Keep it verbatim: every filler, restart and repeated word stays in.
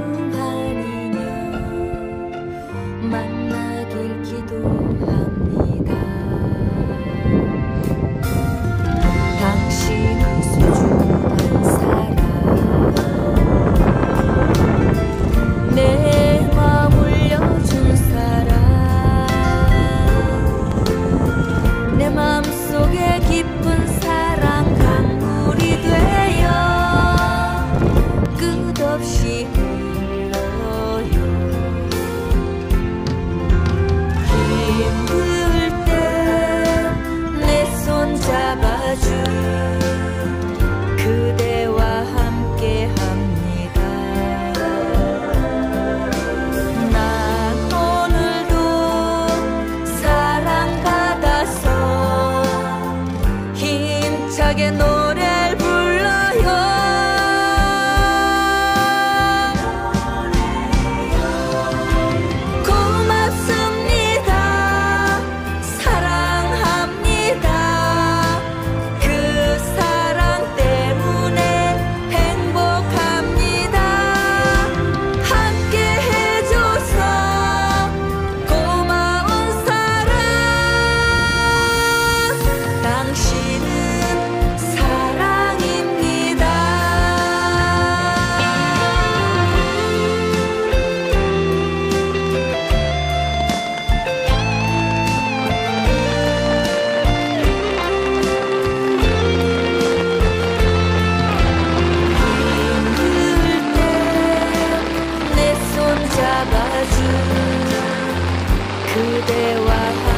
소중한 인연 만나길 기도합니다. 당신은 소중한 사람, 내 마음 울려준 사람, 내 마음속에 깊은 사랑 강물이 되어 끝없이 흘러요. 힘들 때 내 손 잡아준 그대와 함께 합니다. 난 오늘도 사랑받아서 힘차게 노래를 불러요. 고맙습니다. 사랑합니다. 그 사랑 때문에 행복합니다. 함께 해줘서 고마운 사랑, 당신은 사랑입니다. 힘들 때 내 손 잡아준 그대와